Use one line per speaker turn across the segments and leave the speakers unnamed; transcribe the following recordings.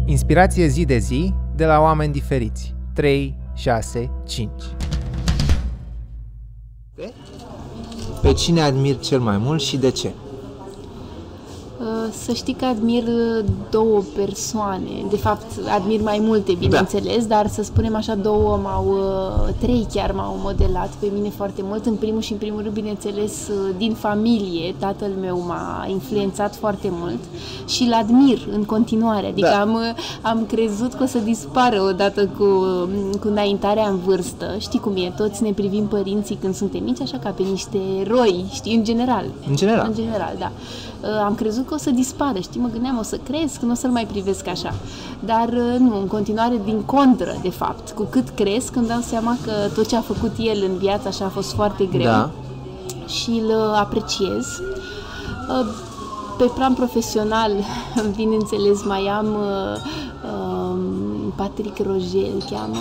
Inspirație zi de zi de la oameni diferiți. 3, 6, 5. Pe cine admiri cel mai mult și de ce?
Să știi că admir două persoane, de fapt admir mai multe, bineînțeles, dar să spunem așa, trei chiar m-au modelat pe mine foarte mult. În primul și în primul rând, bineînțeles, din familie, tatăl meu m-a influențat foarte mult și îl admir în continuare, adică am crezut că o să dispară odată cu înaintarea în vârstă. Știi cum e, toți ne privim părinții când suntem mici așa ca pe niște eroi, știi, în general, da. Am crezut că o să dispară, știi, mă gândeam, o să cresc, nu o să-l mai privesc așa. Dar nu, în continuare, din contră, de fapt. Cu cât cresc, îmi dau seama că tot ce a făcut el în viață așa a fost foarte greu și îl apreciez. Pe plan profesional, bineînțeles, mai am Patrick Roger, îl cheamă.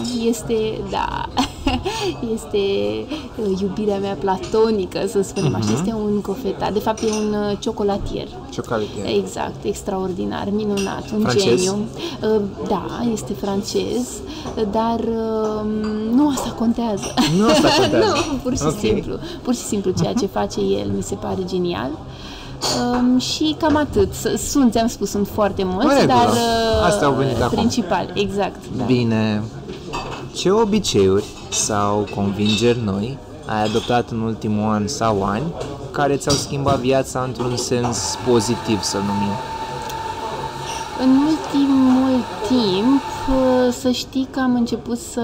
Este iubirea mea platonică, să spunem așa. Este un cofetar, de fapt e un ciocolatier. Exact, extraordinar, minunat, un geniu. Da, este francez, dar nu asta contează.
Nu asta contează.
Nu, pur și simplu ceea ce face el mi se pare genial. Și cam atât. Ți-am spus, sunt foarte mulți, dar
astea au venit
principal,
acum.
exact. Da.
Bine. Ce obiceiuri sau convingeri noi ai adoptat în ultimul an sau ani care ți-au schimbat viața într-un sens pozitiv, să numim?
În ultimul timp, să știi că am început să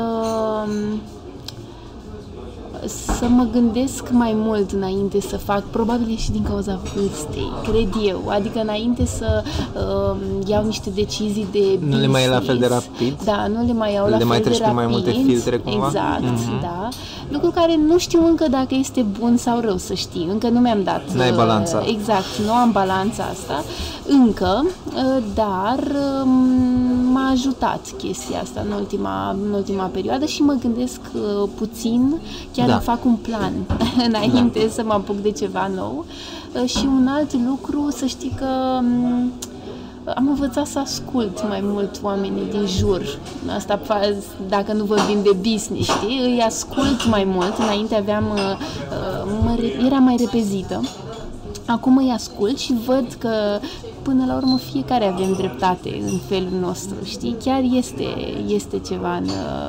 mă gândesc mai mult înainte să fac, probabil și din cauza vârstei, cred eu. Adică înainte să iau niște decizii de business.
Nu le mai e la fel de rapid?
Da, nu le mai iau la fel de rapid. Le mai treci prin
mai multe filtre cumva?
Exact, da. Lucru care nu știu încă dacă este bun sau rău, să știi. Încă nu mi-am dat.
N-ai balanța.
Exact, nu am balanța asta încă, dar m-a ajutat chestia asta în ultima perioadă și mă gândesc puțin, chiar fac un plan înainte să mă apuc de ceva nou. Și un alt lucru, să știi că am învățat să ascult mai mult oamenii din jur. Asta, dacă nu vorbim de business, știi? Îi ascult mai mult. Înainte eram mai repezită. Acum îi ascult și văd că până la urmă fiecare avem dreptate în felul nostru, știi? Chiar este ceva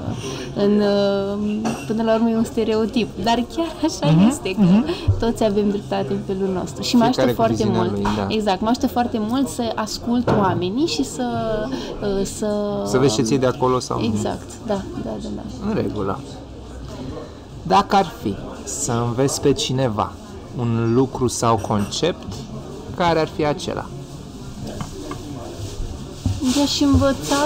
până la urmă e un stereotip, dar chiar așa este, că toți avem dreptate în felul nostru. Și mă ajută foarte mult. Exact, mă ajută foarte mult să ascult oamenii și să
vezi ce ții de acolo sau nu.
Exact, da.
În regulă. Dacă ar fi să înveți pe cineva un lucru sau concept, care ar fi acela?
I-aș învăța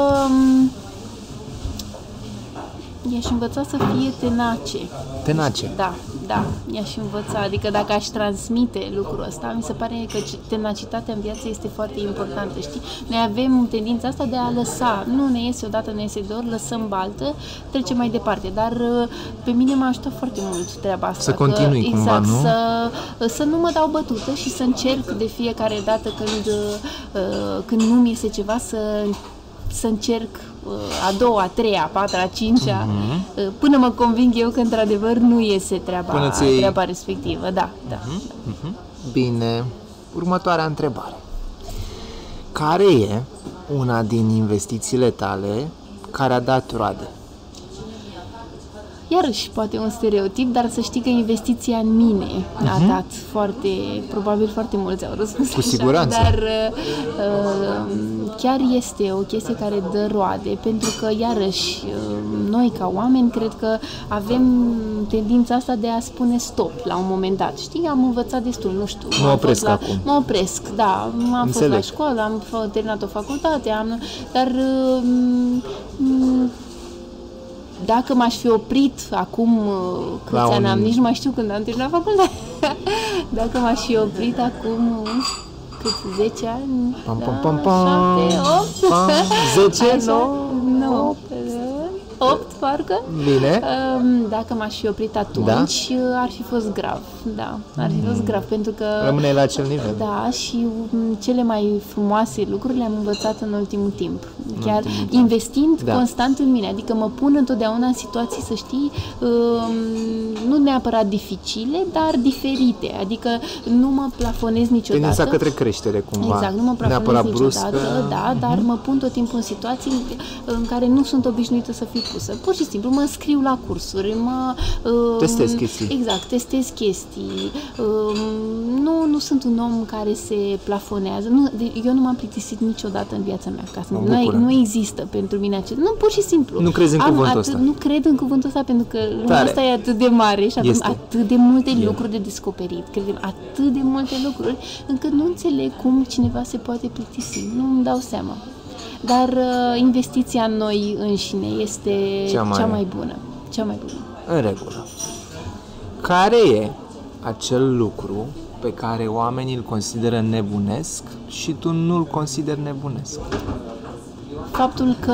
să fie tenace.
Tenace?
Da. I-aș învăța. Adică dacă aș transmite lucrul ăsta, mi se pare că tenacitatea în viață este foarte importantă, știi? Noi avem tendința asta de a lăsa. Nu ne iese odată, ne iese de ori, lăsăm baltă, trecem mai departe. Dar pe mine m-a ajutat foarte mult treaba asta.
Să continui cumva, nu?
Să nu mă dau bătută și să încerc de fiecare dată când nu mi iese ceva să încerc a doua, a treia, a patra, a cincea, până mă conving eu că într-adevăr nu iese treaba respectivă. Da.
Bine, următoarea întrebare. Care e una din investițiile tale care a dat roade?
Iarăși, poate un stereotip, dar să știi că investiția în mine a dat probabil foarte mulți au răspuns
cu siguranță.
Dar chiar este o chestie care dă roade, pentru că, iarăși, noi ca oameni, cred că avem tendința asta de a spune stop la un moment dat. Știi, am învățat destul, nu știu. Mă opresc, da. Am fost la școală, am terminat o facultate, dar dacă m-aș fi oprit acum, câți ani am, nici nu mai știu când am terminat facultatea. Dacă m-aș fi oprit acum, 10 ani? 7, 8?
10,
8? parcă.
Bine.
Dacă m-aș fi oprit atunci, ar fi fost grav. Da, ar fi fost grav, pentru că...
Rămâne la acel nivel.
Da, și cele mai frumoase lucruri le-am învățat în ultimul timp. Chiar investind constant în mine. Adică mă pun întotdeauna în situații, să știi, nu neapărat dificile, dar diferite. Adică nu mă plafonez niciodată.
Tendința către creștere, cumva.
Exact, nu mă plafonez niciodată, da, dar mă pun tot timpul în situații în care nu sunt obișnuită să fiu pusă. Pur și simplu mă înscriu la cursuri,
testez chestii.
Exact, testez chestii. Nu sunt un om care se plafonează. Eu nu m-am plictisit niciodată în viața mea. Nu există pentru mine acest... Nu, pur și simplu.
Nu crezi în cuvântul ăsta.
Nu cred în cuvântul ăsta, pentru că lumea asta e atât de mare și avem atât de multe lucruri de descoperit. Credem atât de multe lucruri, încât nu înțeleg cum cineva se poate plictisi. Nu îmi dau seama. Dar investiția în noi înșine este cea mai bună. Cea mai bună.
În regulă. Care e acel lucru pe care oamenii îl consideră nebunesc și tu nu-l consideri nebunesc?
Faptul că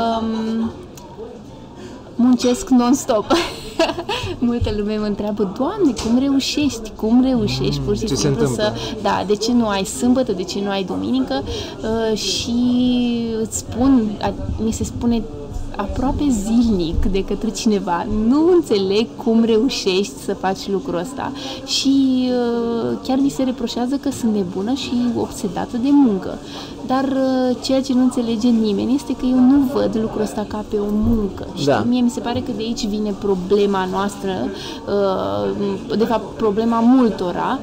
muncesc non-stop. Multă lume mă întreabă: Doamne, cum reușești? Pur și simplu să... Da, de ce nu ai sâmbătă, de ce nu ai duminică? Și îți spun, mi se spune aproape zilnic de către cineva: nu înțeleg cum reușești să faci lucrul ăsta. Și chiar mi se reproșează că sunt nebună și obsedată de muncă. Dar ceea ce nu înțelege nimeni este că eu nu văd lucrul ăsta ca pe o muncă. Da. Mie mi se pare că de aici vine problema noastră, de fapt problema multora,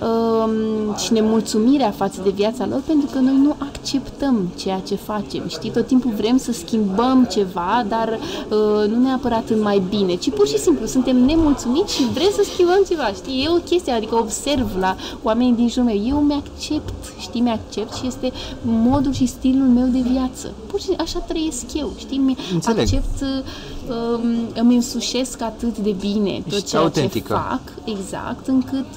și nemulțumirea față de viața lor, pentru că noi nu acceptăm ceea ce facem. Știi? Tot timpul vrem să schimbăm ceva, dar nu neapărat în mai bine, ci pur și simplu suntem nemulțumiți și vrem să schimbăm ceva. Știi? E o chestie, adică observ la oamenii din jurul meu. Eu mi-accept, știi, mi-accept și este modul și stilul meu de viață. Pur și așa trăiesc eu, știi? Accept, îmi însușesc atât de bine tot ceea ce fac, exact, încât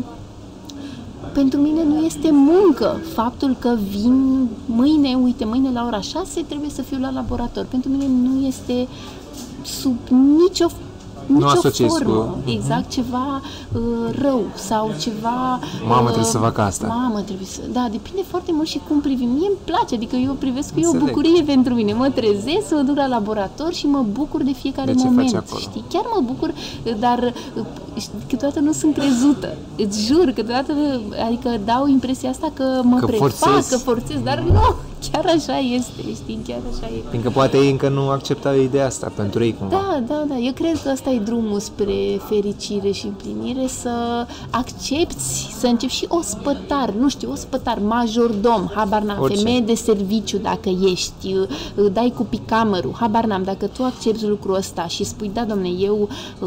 pentru mine nu este muncă. Faptul că vin mâine la ora 6 trebuie să fiu la laborator. Pentru mine nu este sub nicio formă. Exact, ceva rău sau ceva...
Mamă, trebuie să fac asta.
Mamă, trebuie să... Da, depinde foarte mult și cum privim. Mie îmi place, adică eu privesc că e o bucurie pentru mine. Mă trezesc, mă duc la laborator și mă bucur de fiecare moment. Știi? Chiar mă bucur, dar câteodată nu sunt crezută. Îți jur, câteodată, adică dau impresia asta că mă prefac, că forțez, dar nu. Chiar așa este, știi, chiar așa e.
Fiindcă poate ei încă nu acceptau ideea asta pentru ei cumva.
Da, eu cred că ăsta e drumul spre fericire și împlinire, să accepti, să începi și ospătar, majordom, habar n-am, femeie de serviciu dacă ești, dai cu picamărul, habar n-am, dacă tu accepti lucrul ăsta și spui: da, domne, eu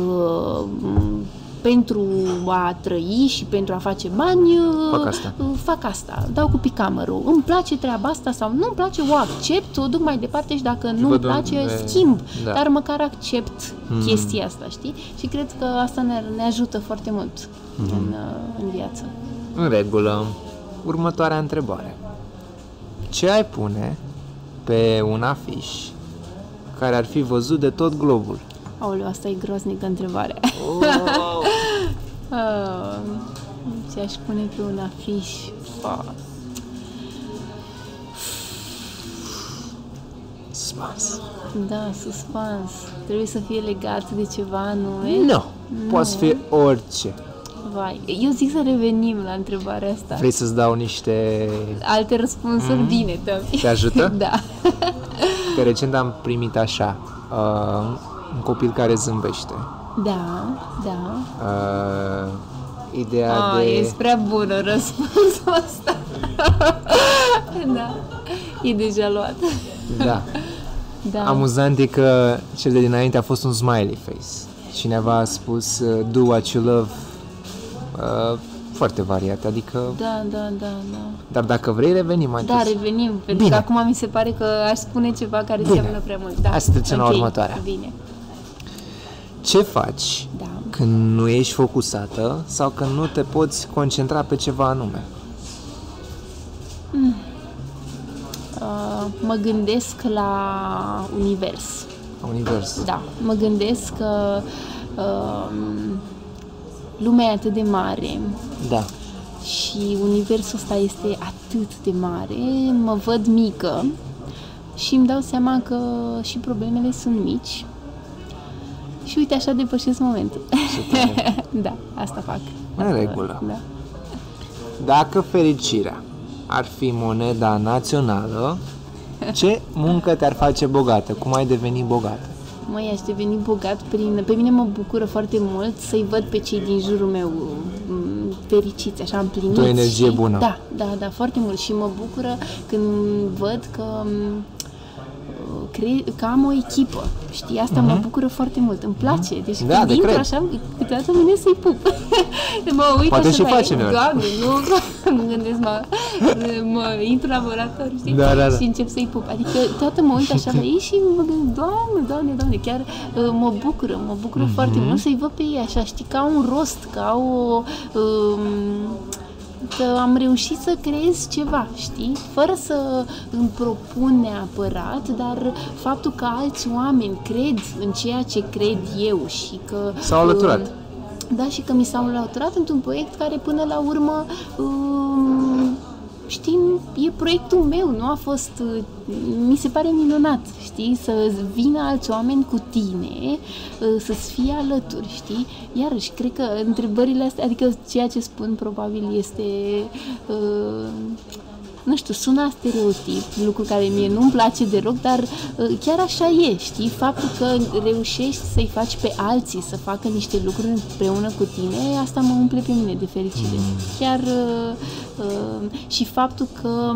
pentru a trăi și pentru a face bani, fac asta, dau cu picamărul. Îmi place treaba asta sau nu îmi place, o accept, o duc mai departe și dacă nu îmi place, schimb. Da. Dar măcar accept chestia asta, știi? Și cred că asta ne ajută foarte mult în viață.
În regulă. Următoarea întrebare. Ce ai pune pe un afiș care ar fi văzut de tot globul?
Aoleu, asta e groaznică întrebare. Ce aș pune pe un afiș?
Suspans.
Da, suspans. Trebuie să fie legat de ceva anume?
Nu. Poate fi orice.
Vai, eu zic să revenim la întrebarea asta.
Vrei să-ți dau niște...
alte răspunsuri? Bine, dă-mi.
Te ajută?
Da.
Că recent am primit așa, un copil care zâmbește.
Da.
Ideea de...
E prea bună răspunsul ăsta. Da, e deja luat. Da.
Amuzant e că cel de dinainte a fost un smiley face. Cineva a spus do what you love, foarte variat, adică... Da. Dar dacă vrei, revenim mai
târziu. Da, revenim, pentru că acum mi se pare că aș spune ceva care seamănă prea mult. Da.
Hai să trecem la următoarea.
Bine.
Ce faci când nu ești focusată sau când nu te poți concentra pe ceva anume?
Mă gândesc la univers.
Univers.
Da, mă gândesc că lumea e atât de mare
Da.
și universul ăsta este atât de mare, mă văd mică și îmi dau seama că și problemele sunt mici și uite așa depășesc momentul. Da, asta fac.
În regulă.
Da.
Dacă fericirea ar fi moneda națională, ce muncă te-ar face bogată? Cum ai deveni bogată?
Măi, aș deveni bogat Pe mine mă bucură foarte mult să-i văd pe cei din jurul meu fericiți, așa, împliniți.
O energie bună.
Da, foarte mult. Și mă bucură când văd că că am o echipă, știi? Asta mă bucură foarte mult, îmi place. Deci când intru așa, câteodată mă gândesc să-i pup. Mă uit
poate
așa
și facem noi.
Doamne, nu gândesc, mă intru în laborator, știi?
Da.
Și încep să-i pup. Adică toată mă uit așa la ei și mă gândesc, Doamne, chiar mă bucură foarte mult să-i văd pe ei așa, știi? Că au un rost, că au că am reușit să creez ceva, știi? Fără să îmi propun neapărat, dar faptul că alți oameni cred în ceea ce cred eu și că...
S-au alăturat.
Da, și că mi s-au alăturat într-un proiect care până la urmă, știi, e proiectul meu, nu a fost... Mi se pare minunat, știi? Să vină alți oameni cu tine, să-ți fie alături, știi? Iarăși, cred că întrebările astea, adică ceea ce spun probabil este... nu știu, sună a stereotip, lucru care mie nu-mi place deloc, dar chiar așa e, știi? Faptul că reușești să-i faci pe alții să facă niște lucruri împreună cu tine, asta mă umple pe mine de fericire. Chiar și faptul că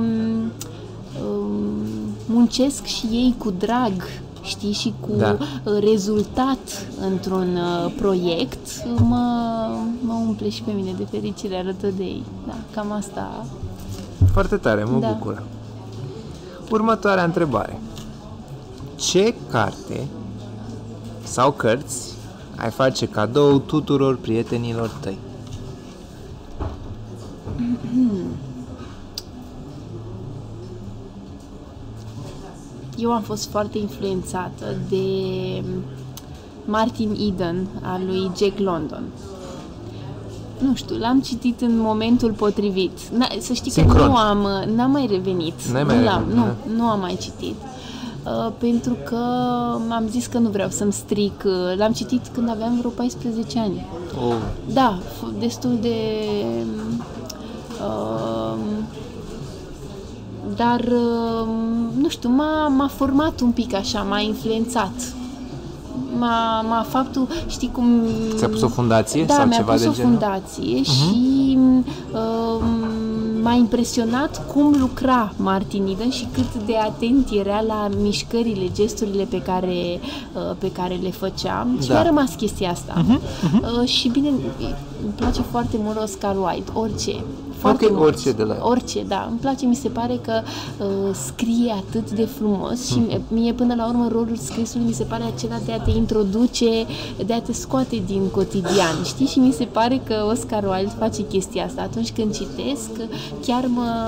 muncesc și ei cu drag, știi, și cu rezultat într-un proiect, mă umple și pe mine de fericire alături de ei. Da, cam asta...
Foarte tare, mă bucură. Următoarea întrebare. Ce carte sau cărți ai face cadou tuturor prietenilor tăi?
Eu am fost foarte influențată de Martin Eden, al lui Jack London. Nu știu, l-am citit în momentul potrivit. Să știi că n-am mai revenit. Nu am mai citit. Pentru că am zis că nu vreau să-mi stric. L-am citit când aveam vreo 14 ani. Da, destul de... dar, nu știu, m-a format un pic așa, m-a influențat. M-a faptul, știi cum...
Ți-a pus o fundație?
Da,
sau
mi-a
ceva
pus
de
o
genul?
fundație și m-a impresionat cum lucra Martin Eden și cât de atent era la mișcările, gesturile pe care le făcea. Și mi-a rămas chestia asta. Și bine, îmi place foarte mult Oscar Wilde, orice. Foarte mult.
Orice de la el.
Orice, da. Îmi place, mi se pare că scrie atât de frumos și mie până la urmă rolul scrisului mi se pare acela de a te introduce, de a te scoate din cotidian, știi? Și mi se pare că Oscar Wilde face chestia asta. Atunci când citesc, chiar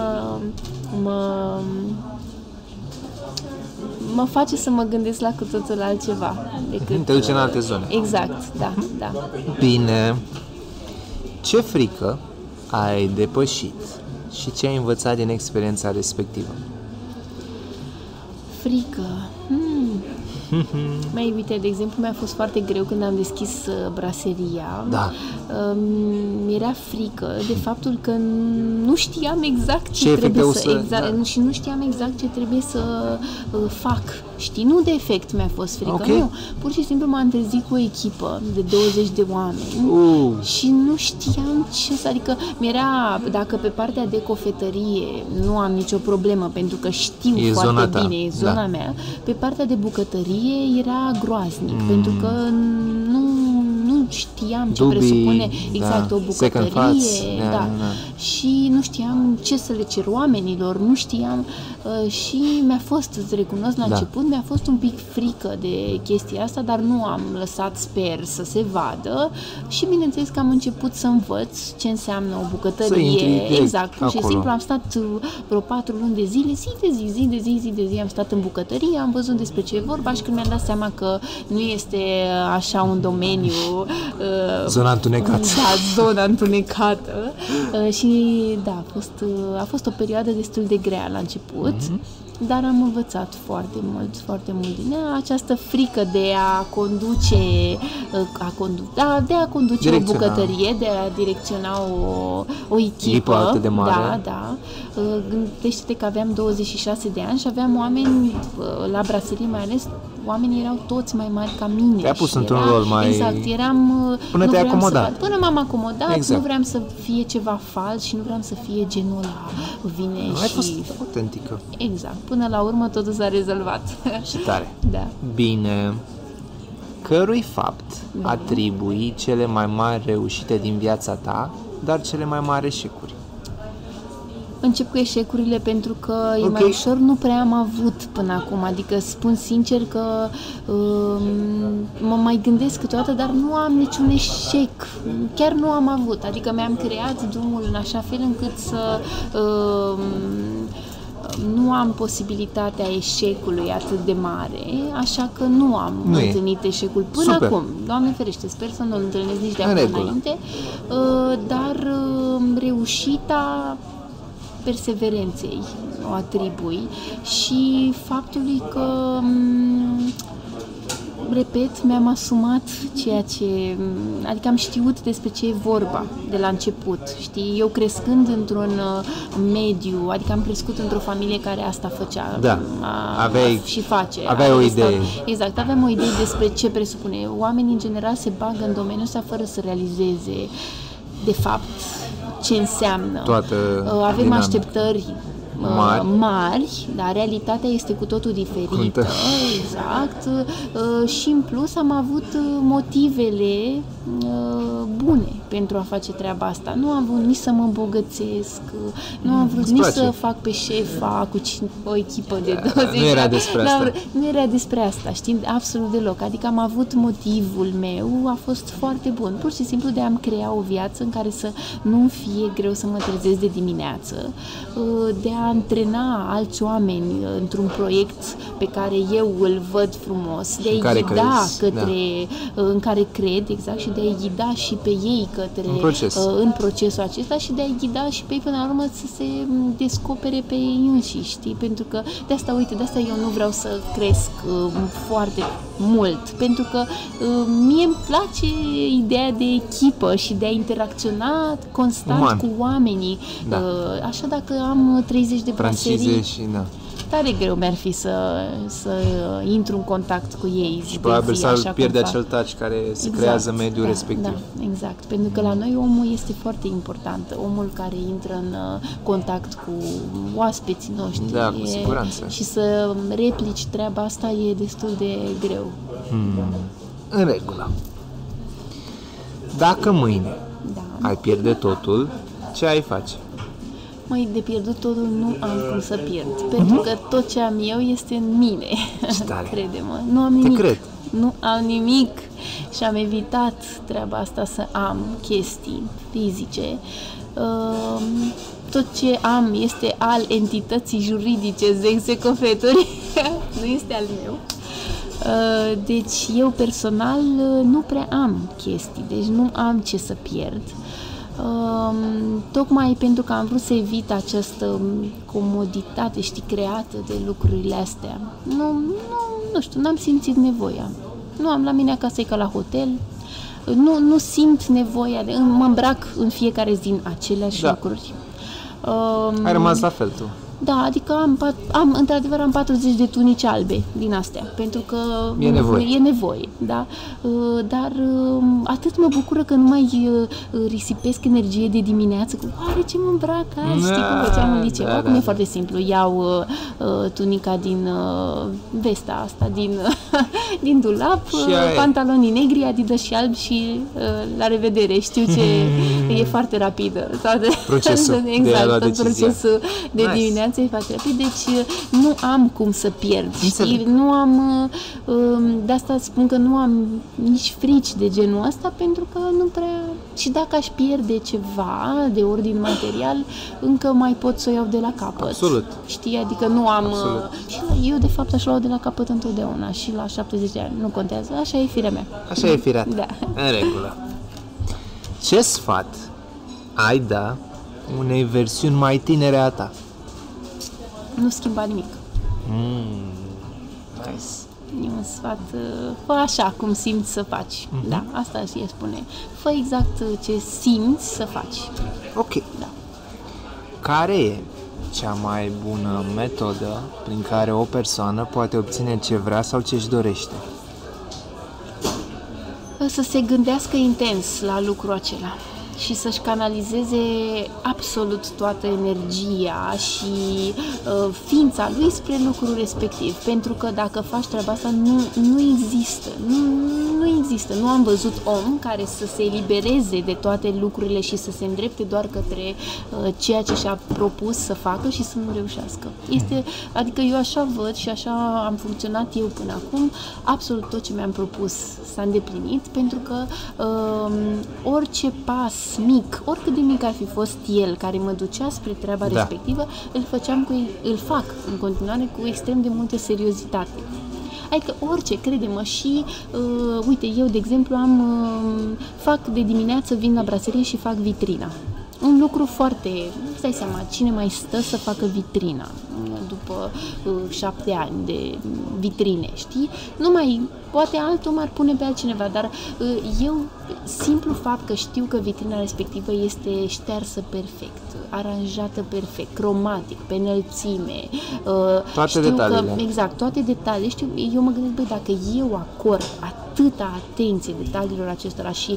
mă face să mă gândesc la cu totul altceva.
Te duce în alte zone.
Exact, da.
Bine. Ce frică ai depășit și ce ai învățat din experiența respectivă?
Frică. Mai uite, de exemplu, mi-a fost foarte greu când am deschis braseria.
Da.
Mi-era frică de faptul că nu știam exact
ce
trebuie și nu știam exact ce trebuie să fac. Știi, nu de efect mi-a fost frică, nu. Pur și simplu m-am trezit cu o echipă de 20 de oameni și nu știam ce să... Adică dacă pe partea de cofetărie nu am nicio problemă, pentru că știu foarte bine, e zona mea, pe partea de bucătărie era groaznic, pentru că nu știam ce
Dubii,
presupune exact
da,
o
second
bucătărie,
thoughts,
da. Și nu știam ce să le cer oamenilor, nu știam și mi-a fost, îți recunosc la început, mi-a fost un pic frică de chestia asta, dar nu am lăsat, sper, să se vadă și bineînțeles că am început să învăț ce înseamnă o bucătărie, exact, pur și simplu am stat vreo 4 luni de zile, zi de zi am stat în bucătărie, am văzut despre ce e vorba și când mi-am dat seama că nu este așa un domeniu
zona întunecată.
Da, zona întunecată și da, a fost o perioadă destul de grea la început, dar am învățat foarte mult din ea. Această frică de a conduce o bucătărie, de a direcționa o echipă
atât de mare.
Da. Gândește-te că aveam 26 de ani și aveam oameni la braserie, mai ales oamenii erau toți mai mari ca mine.
Te-a pus într-un rol mai...
Exact, până
te-ai acomodat.
Până m-am acomodat,
exact.
Nu vreau să fie ceva fals și nu vreau să fie genul ăla vine
nu,
și...
ai fost autentică.
Exact, până la urmă totul s-a rezolvat.
Și tare.
Da.
Bine. Cărui fapt atribui cele mai mari reușite din viața ta, dar cele mai mari eșecuri?
Încep cu eșecurile pentru că e mai ușor, nu prea am avut până acum, adică spun sincer că mă mai gândesc câteodată, dar nu am niciun eșec, chiar nu am avut, adică mi-am creat drumul în așa fel încât să nu am posibilitatea eșecului atât de mare, așa că nu am întâlnit eșecul până acum. Doamne ferește, sper să nu-l întâlnesc nici de acum înainte, dar reușita perseverenței o atribui și faptului că, repet, mi-am asumat ceea ce... Adică am știut despre ce e vorba de la început, știi? Eu crescând într-un mediu, adică am crescut într-o familie care asta făcea și face.
Aveai o idee.
Exact, aveam o idee despre ce presupune. Oamenii, în general, se bagă în domeniul ăsta fără să realizeze, de fapt, ce înseamnă. Avem așteptări mari, dar realitatea este cu totul diferită. Exact. Și în plus am avut motivele bune pentru a face treaba asta. Nu am vrut nici să mă îmbogățesc, nu am vrut nici să fac pe șefa cu o echipă de 20.
Nu era despre asta.
Nu era despre asta, știi? Absolut deloc. Adică am avut motivul meu, a fost foarte bun. Pur și simplu de a-mi crea o viață în care să nu fie greu să mă trezesc de dimineață, de a antrena alți oameni într-un proiect pe care eu îl văd frumos, de a-i ghida în care cred, exact, și de a-i ghida și pe ei către în procesul acesta și de a-i ghida și pe ei până la urmă să se descopere pe ei înșiși, știi? Pentru că de asta eu nu vreau să cresc foarte mult, pentru că mie îmi place ideea de echipă și de a interacționa constant cu oamenii. Așa dacă am 30 de braserii, tare greu mi-ar fi să intru în contact cu ei.
Și probabil să pierde acel touch care se creează mediul respectiv.
Da, exact. Pentru că la noi omul este foarte important. Omul care intră în contact cu oaspeții noștri.
Da, cu siguranță.
Și să replici treaba asta e destul de greu.
În regulă. Dacă mâine ai pierde totul, ce ai face?
Măi, de pierdut totul nu am cum să pierd, pentru că tot ce am eu este în mine. Crede-mă, nu am nimic.
Te cred.
Nu am nimic și am evitat treaba asta să am chestii fizice. Tot ce am este al entității juridice, execofeturi, nu este al meu. Deci eu personal nu prea am chestii, deci nu am ce să pierd. Tocmai pentru că am vrut să evit această comoditate, știi, creată de lucrurile astea. Nu știu, n-am simțit nevoia. Nu am la mine acasă, e ca la hotel. Nu simt nevoia, mă îmbrac în fiecare zi în aceleași lucruri.
Ai rămas la fel tu.
Da, adică într-adevăr am 40 de tunici albe din astea, pentru că
E
nevoie, da? Dar atât mă bucură că nu mai risipesc energie de dimineață cu oare ce mă îmbrac azi, știi cum făceam în liceu. Acum e foarte simplu, iau tunica din vesta asta, din dulap, pantalonii negri, Adidas și albi și la revedere. Știu ce e foarte rapidă.
Procesul
exact, tot procesul de dimineață e foarte rapid, deci nu am cum să pierd. Știi? Nu am, de asta spun că nu am nici frici de genul ăsta, pentru că nu prea, și dacă aș pierde ceva de ordin material, încă mai pot să o iau de la capăt.
Absolut.
Știi? Adică nu am, și eu de fapt aș lua de la capăt întotdeauna și la 70 de ani, nu contează, așa e firea mea.
Așa e firea ta.
Da.
În regulă. Ce sfat ai da unei versiuni mai tinere a ta?
Nu schimba nimic.
Nice.
E un sfat, fă așa cum simți să faci. Da, asta și spune. Fă exact ce simți să faci.
Ok.
Da.
Care e cea mai bună metodă prin care o persoană poate obține ce vrea sau ce își dorește?
Să se gândească intens la lucrul acela și să-și canalizeze absolut toată energia și ființa lui spre lucrul respectiv. Pentru că dacă faci treaba asta, nu există. Nu există. Nu am văzut om care să se elibereze de toate lucrurile și să se îndrepte doar către ceea ce și-a propus să facă și să nu reușească. Adică eu așa văd și așa am funcționat eu până acum. Absolut tot ce mi-am propus s-a îndeplinit, pentru că orice pas mic, oricât de mic ar fi fost el, care mă ducea spre treaba respectivă, îl fac în continuare cu extrem de multă seriozitate. Adică orice, crede-mă, și uite, eu de exemplu fac de dimineață, vin la braserie și fac vitrina. Un lucru foarte, îți dai seama, cine mai stă să facă vitrina după 7 ani de vitrine, știi? Nu mai, poate altul m-ar pune pe altcineva, dar eu, simplu fapt că știu că vitrina respectivă este ștearsă perfect, aranjată perfect, cromatic, pe înălțime,
toate detaliile.
Exact, toate detaliile. Știu, eu mă gândesc, băi, dacă eu acord atâta atenție detaliilor acestora și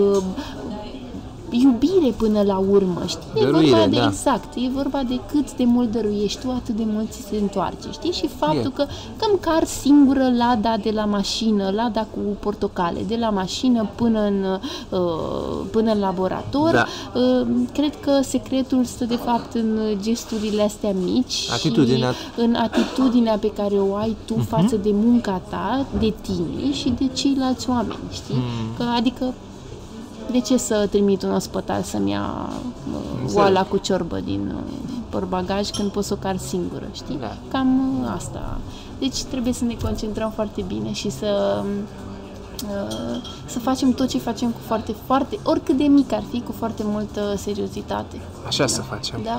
iubire până la urmă, știi? Exact, e vorba de cât de mult dăruiești tu, atât de mult ți se întoarce, știi? Și faptul că îmi car singură lada de la mașină, lada cu portocale, de la mașină până în laborator, cred că secretul stă de fapt în gesturile astea mici și în atitudinea pe care o ai tu față de munca ta, de tine și de ceilalți oameni, știi? Că, adică de ce să trimit un ospătar să-mi ia oala cu ciorbă din portbagaj când pot să o car singură, știi? Da. Cam asta. Deci trebuie să ne concentrăm foarte bine și să facem tot ce facem cu foarte, foarte, oricât de mic ar fi, cu foarte multă seriozitate.
Așa să facem.
Da?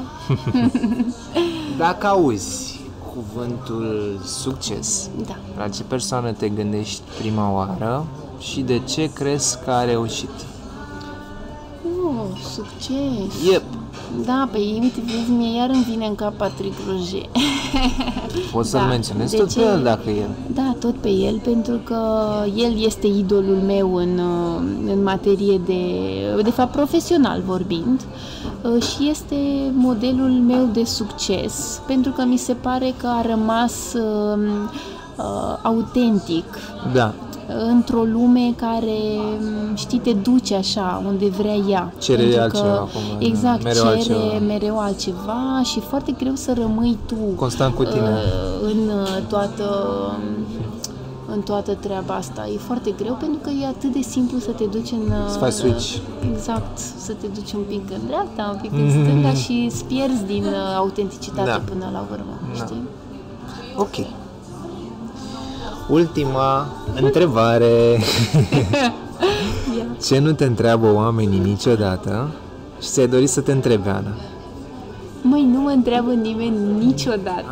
Dacă auzi cuvântul succes, la ce persoană te gândești prima oară și de ce crezi că a reușit?
Succes!
Yep.
Da, pe uite, vezi, mie iar îmi vine în cap Patrick Roger.
Poți să-l menționezi tot pe el, dacă el.
Da, tot pe el, pentru că el este idolul meu în materie de fapt, profesional vorbind, și este modelul meu de succes, pentru că mi se pare că a rămas autentic.
Da.
Într-o lume care, știi, te duce așa, unde vrea ea.
Cere altceva.
Exact, mereu altceva și foarte greu să rămâi tu
constant cu tine
în toată treaba asta. E foarte greu, pentru că e atât de simplu să te duci
să faci switch.
Exact, să te duci un pic în dreapta, un pic în stânga și îți pierzi din autenticitate până la urmă, știi?
Ok. Ultima întrebare. Ce nu te întreabă oamenii niciodată și ți-ai dorit să te întrebe, Ana?
Măi, nu mă întreabă nimeni niciodată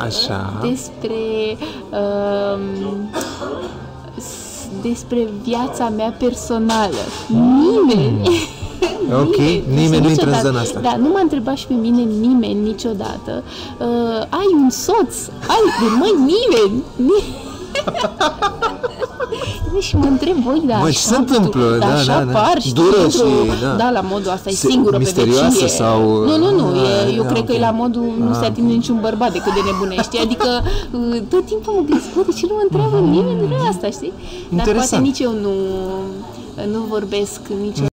despre viața mea personală. Nimeni!
Ok, nimeni nu intră în zona asta.
Da, nu m-a întrebat și pe mine nimeni niciodată. Ai un soț? Măi, nimeni! Și mă întreb, voi, da,
ce se întâmplă?
Da, așa apar, știi,
dură și,
da, la modul asta, e singură pe
misterioasă
vecie.
sau...
Nu, eu cred că e la modul, nu se atinge niciun bărbat decât de nebunești, adică tot timpul mă gândesc, de ce nu mă întreabă nimeni de asta, știi? Dar poate nici eu nu vorbesc niciodată